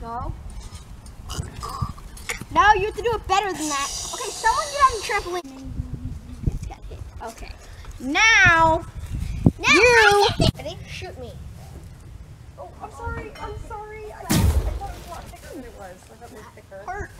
So. Now you have to do it better than that. Okay, someone get on the trampoline. It's got hit. Okay. Now you ready? Shoot me. Oh, I'm sorry. I thought it was a lot thicker than it was. I thought it was thicker. Hurt.